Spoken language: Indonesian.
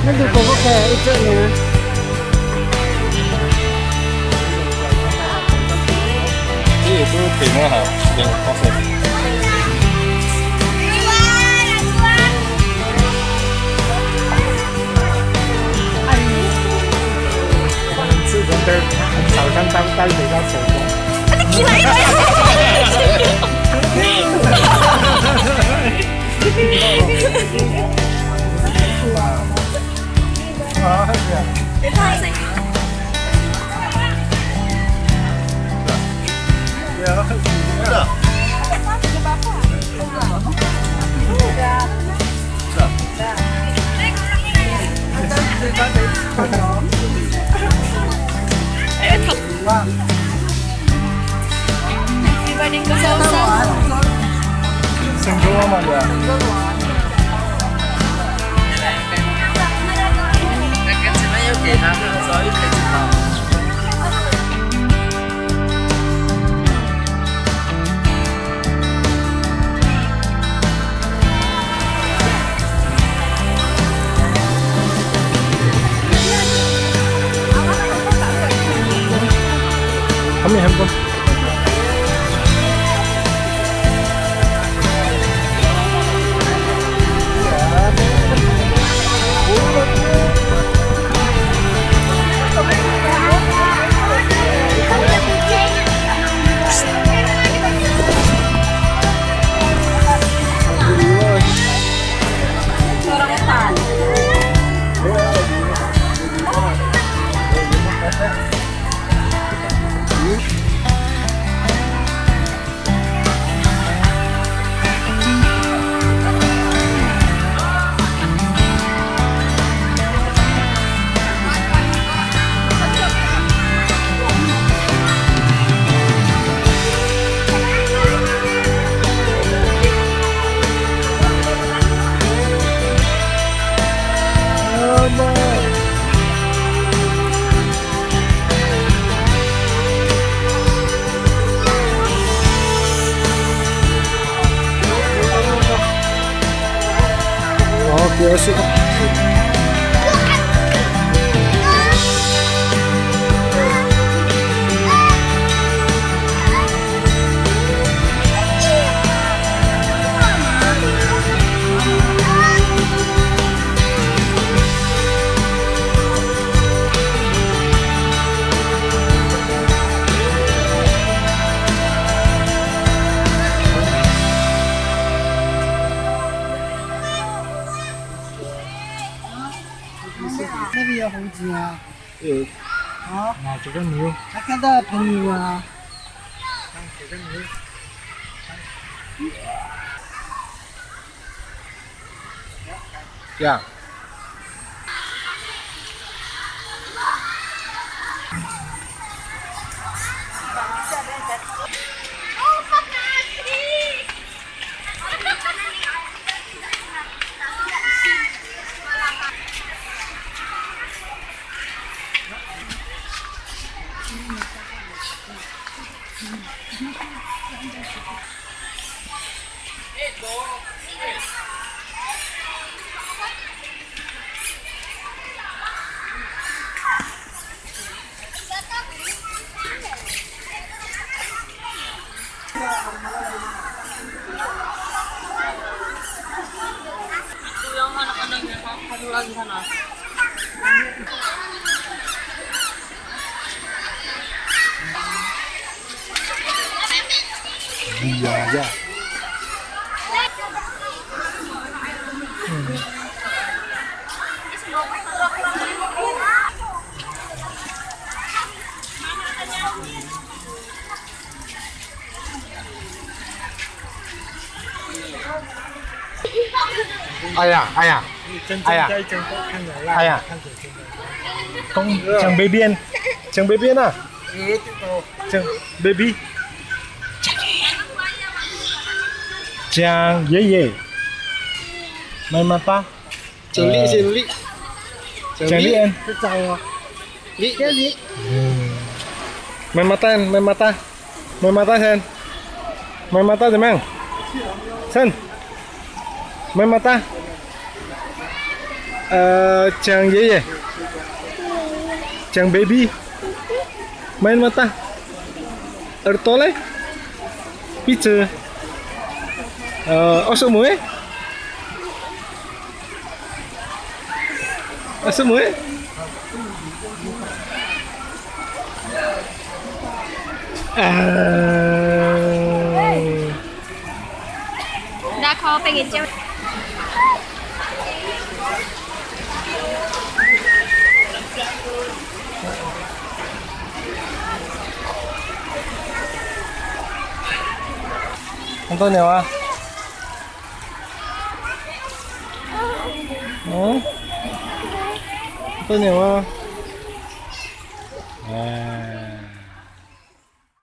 Nó được có cái ít nữa nè. Itu timnya ha, yang kosong. 吃人的早餐当比较手工。 你来一啊， 你太食。Dibanding ke sausan. semua mah ya. Kami handphone. Oke,那边有猴子啊。 有。 啊， 那这个牛。 还看到朋友啊。 这个牛。呀。 Itu yang anak-anaknya satu lagi sana. Iya aja. Ayah, ayah, ayah, ayah, chẳng baby à, chẳng baby, chẳng ye, mai mata, Chẳng lý. chẳng lý em, Cái chào à. Lý cái lý. mai mata sen, mai mata teman, sen, mai mata. Chàng ye ye. Chàng baby. Main mata. Ertole. Pizza. Semua eh? Semua eh? Dah kau pengen jauh. Antonio ah. Antonio ah.